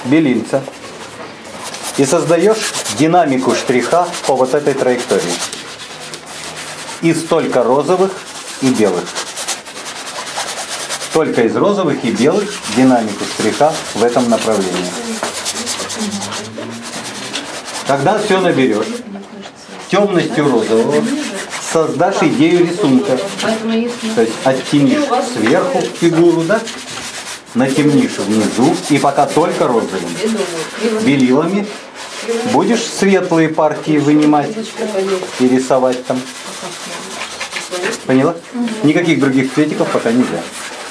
белильца и создаешь динамику штриха по вот этой траектории. Из только розовых и белых. Только из розовых и белых динамику штриха в этом направлении. Когда все наберешь, темностью розового создашь идею рисунка. То есть оттенишь сверху фигуру, да? Натемнишь внизу, и пока только розовым. Белилами будешь светлые партии вынимать и рисовать там. Поняла? Никаких других цветиков пока нельзя.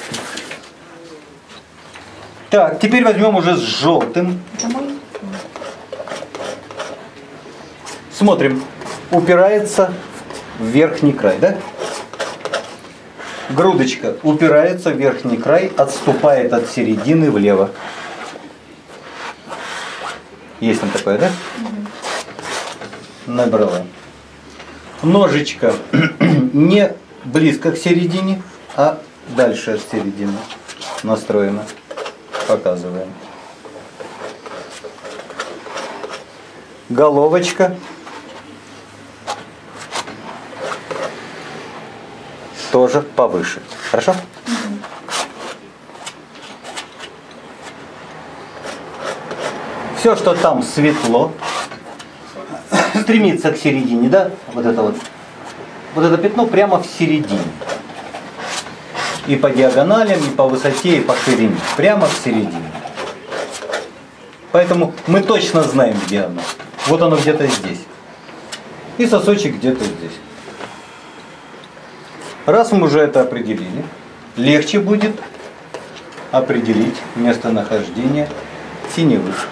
Так, теперь возьмем уже с желтым. Смотрим. Упирается в верхний край, да? Грудочка упирается в верхний край, отступает от середины влево. Есть там такое, да? Набрала. Ножичка не близко к середине, а дальше от середины настроена. Показываем. Головочка тоже повыше. Хорошо? Все, что там светло, стремится к середине, да? Вот это пятно прямо в середине. И по диагоналям, и по высоте, и по ширине. Прямо в середине. Поэтому мы точно знаем, где оно. Вот оно где-то здесь. И сосочек где-то здесь. Раз мы уже это определили, легче будет определить местонахождение теневых.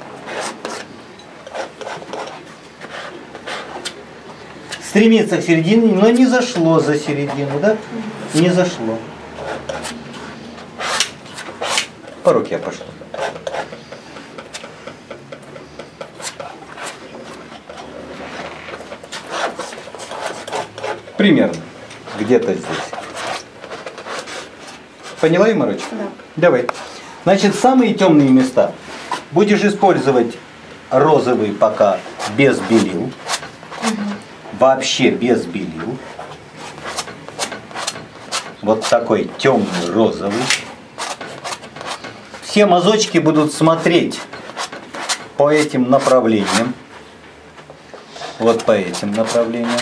Стремится к середине, но не зашло за середину, да? Не зашло. По руке пошло. Примерно. Где-то здесь. Поняла, Юмарочка? Да. Давай. Значит, самые темные места будешь использовать розовый пока без белил. Вообще без белил. Вот такой темный розовый. Все мазочки будут смотреть по этим направлениям. Вот по этим направлениям.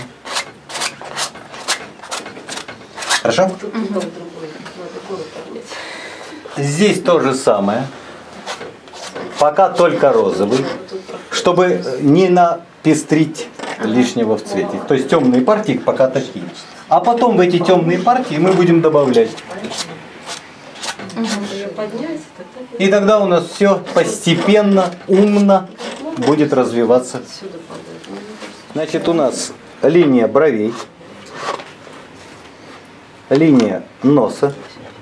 Хорошо? Здесь то же самое. Пока только розовый. Чтобы не напестрить лишнего в цвете. То есть темные партии пока такие. А потом в эти темные партии мы будем добавлять. И тогда у нас все постепенно, умно будет развиваться. Значит, у нас линия бровей, линия носа,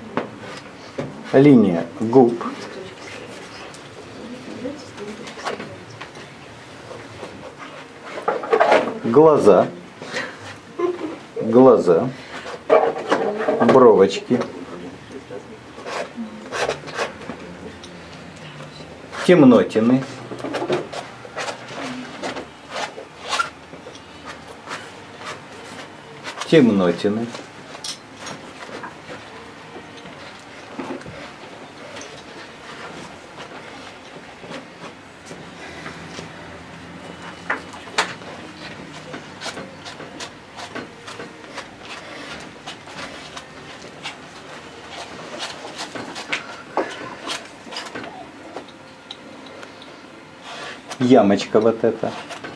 линия губ, глаза, бровочки, темнотины, ямочка вот эта.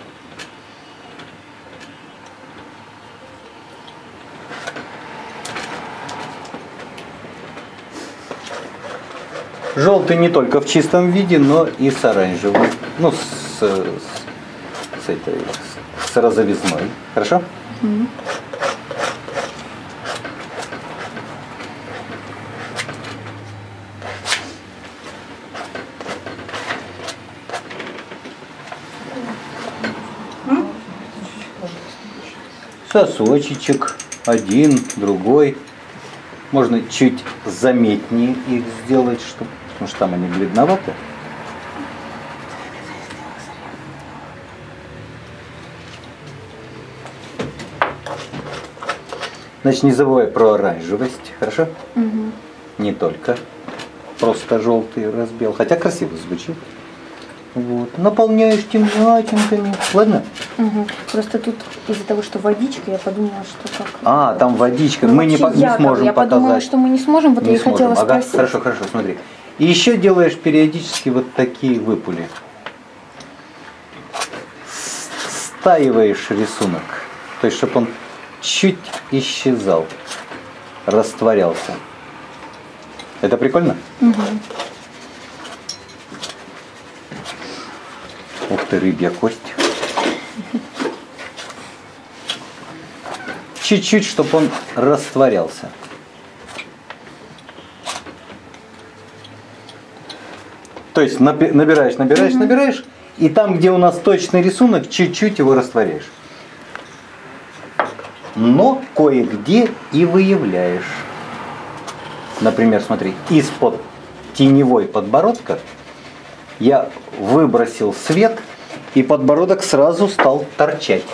Желтый не только в чистом виде, но и с оранжевым. Ну, с розовизной. Хорошо? Mm-hmm. Сосочечек, один, другой. Можно чуть заметнее их сделать, потому что там они бледноваты. Значит, не забывай про оранжевость, хорошо? Угу. Не только просто желтый разбел, хотя красиво звучит. Вот. Наполняешь темнятинками. Ладно? Угу. Просто тут из-за того, что водичка, я подумала, что как. А, там водичка. Ну, Мы не вообще сможем я показать. подумала, что мы не сможем, вот Не я и сможем. хотела Ага, спросить. хорошо, хорошо, смотри. И еще делаешь периодически вот такие выпули. Стаиваешь рисунок. То есть, чтобы он чуть исчезал, растворялся. Это прикольно? Угу. Ух ты, рыбья кость. Чуть-чуть, чтобы он растворялся. То есть набираешь, и там, где у нас точный рисунок, чуть-чуть его растворяешь. Но кое-где и выявляешь. Например, смотри, из-под теневой подбородка я выбросил свет, и подбородок сразу стал торчать.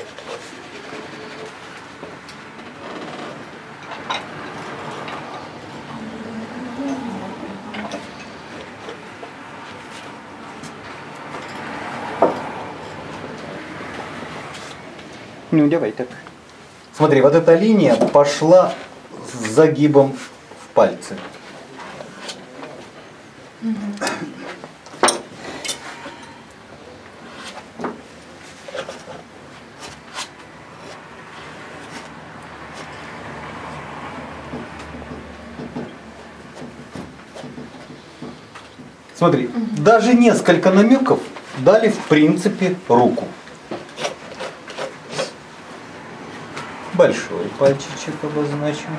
Ну, давай так. Смотри, вот эта линия пошла с загибом в пальцы. Смотри, даже несколько намеков дали в принципе руку. Большой пальчичек обозначим.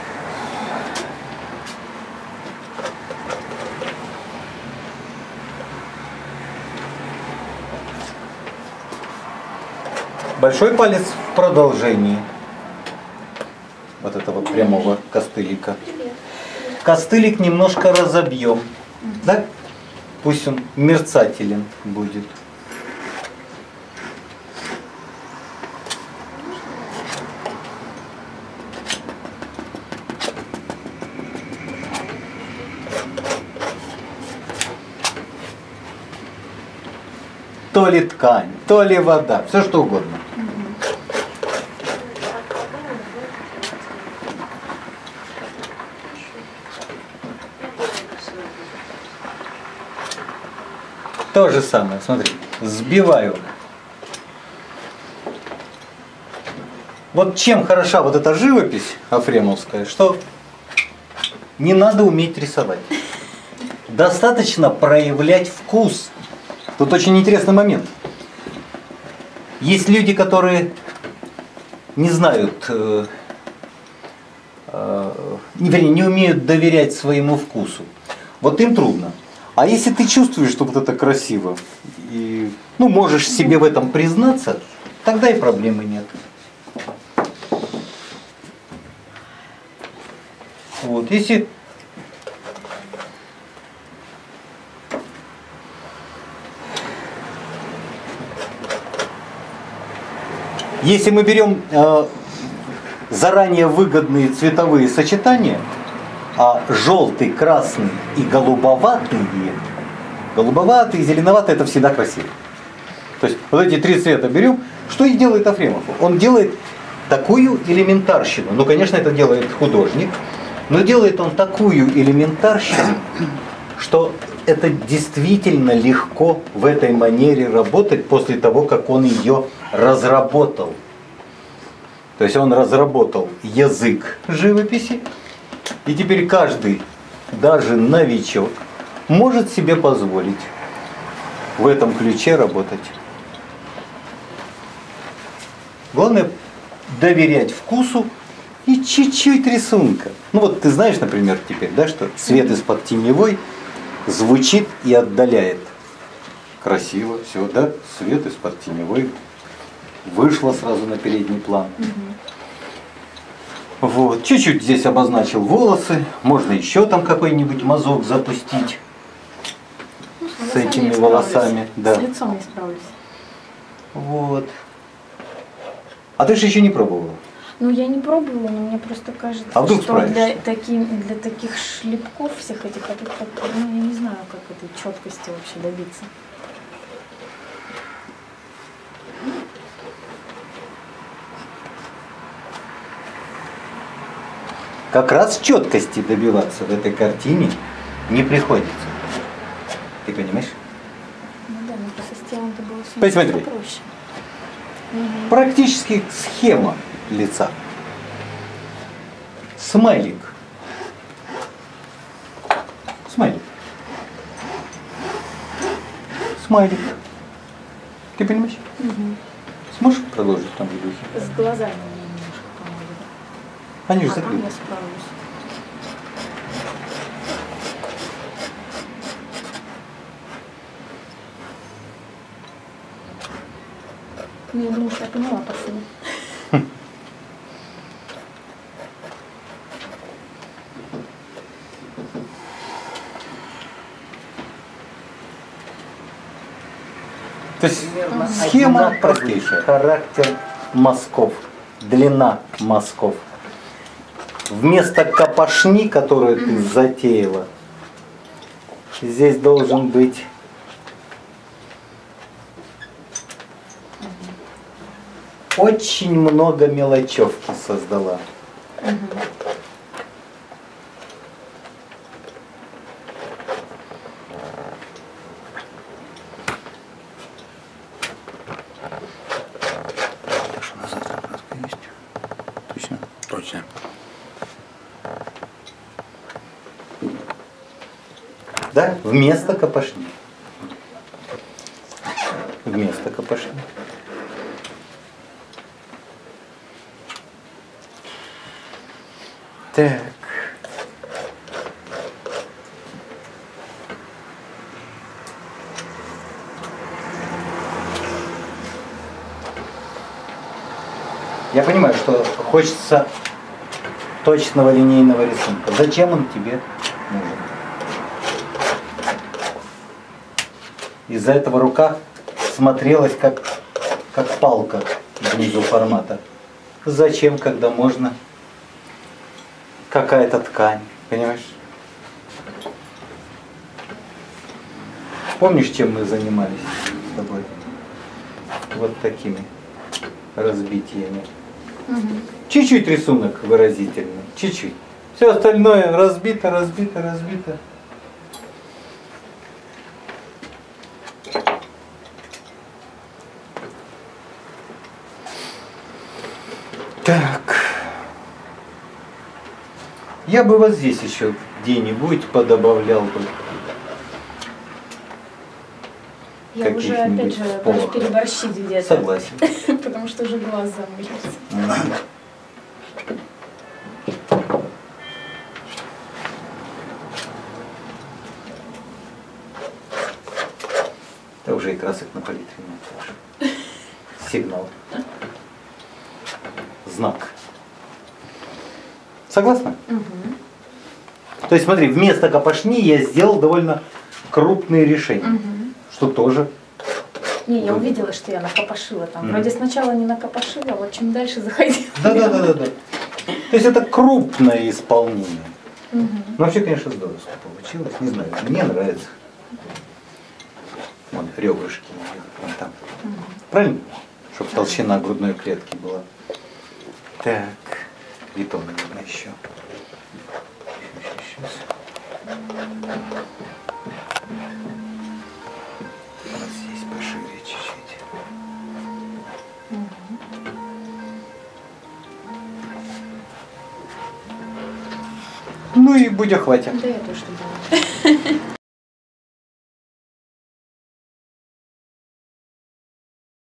Большой палец в продолжении вот этого прямого костылика. Костылик немножко разобьем, да? Пусть он мерцателен будет. То ли ткань, то ли вода, все что угодно. То же самое, смотри, сбиваю. Вот чем хороша вот эта живопись афремовская, что не надо уметь рисовать. Достаточно проявлять вкус. Тут очень интересный момент. Есть люди, которые не знают, не умеют доверять своему вкусу. Вот им трудно. А если ты чувствуешь, что вот это красиво, и можешь себе в этом признаться, тогда и проблемы нет. Вот, если мы берем заранее выгодные цветовые сочетания, а желтый, красный и голубоватый, зеленоватый, это всегда красиво. То есть вот эти три цвета берем. Что и делает Афремов? Он делает такую элементарщину. Ну, конечно, это делает художник, но делает он такую элементарщину, что это действительно легко в этой манере работать после того, как он ее разработал. То есть он разработал язык живописи, и теперь каждый, даже новичок, может себе позволить в этом ключе работать. Главное доверять вкусу и чуть-чуть рисунка. Ну вот ты знаешь, например, теперь, да, что цвет из-под теневой звучит и отдаляет. Красиво, все, да? Свет из-под теневой вышло сразу на передний план. Вот, чуть-чуть здесь обозначил волосы. Можно еще там какой-нибудь мазок запустить с этими волосами. Да. С лицом не справлюсь. Вот. А ты же еще не пробовала? Ну, я не пробовала, но мне просто кажется, А вдруг что для справишься? таких шлепков всех этих, ну, я не знаю, как этой четкости вообще добиться. Как раз четкости добиваться в этой картине не приходится. Ты понимаешь? Ну да, но просто с телом-то было все Посмотри. проще. Практически схема лица. Смайлик. Смайлик. Смайлик. Ты понимаешь? Сможешь продолжить в том же духе? С глазами мне немножко помогли. Они же А там закрыты. я справлюсь. Ну, я думаю, что я поняла посыл. То есть схема простейшая. Характер мазков, длина мазков. Вместо копошни, которую ты затеяла, здесь должен быть очень много мелочевки создала. Что на завтра краска есть? Точно? Точно. Да? Вместо копошни. Вместо копошни. Так. Я понимаю, что хочется точного линейного рисунка. Зачем он тебе нужен? Из-за этого рука смотрелась как палка внизу формата. Зачем, когда можно какая-то ткань, понимаешь? Помнишь, чем мы занимались с тобой? Вот такими разбитиями. Чуть-чуть рисунок выразительный, чуть-чуть. Все остальное разбито, разбито, разбито. Так. Я бы вот здесь еще где-нибудь подобавлял бы. Я уже, опять каких-нибудь же, сполохов. боюсь переборщить где-то. Согласен. Потому что уже глаз замылился. Да уже и красок на палитре нет. Сигнал. Знак. Согласна? То есть смотри, вместо копошни я сделал довольно крупные решения. Что тоже. Не, я увидела, что я накопошила там. Вроде сначала не накопошила, а вот чем дальше заходила. Да. То есть это крупное исполнение. Ну вообще, конечно, здорово получилось. Не знаю, мне нравится. Вон ребрышки, вон там. Правильно? Чтобы толщина грудной клетки была. Так, и то, наверное, еще. Сейчас. Вот здесь пошире чуть-чуть. Ну и будь охватен. Да, я тоже думала.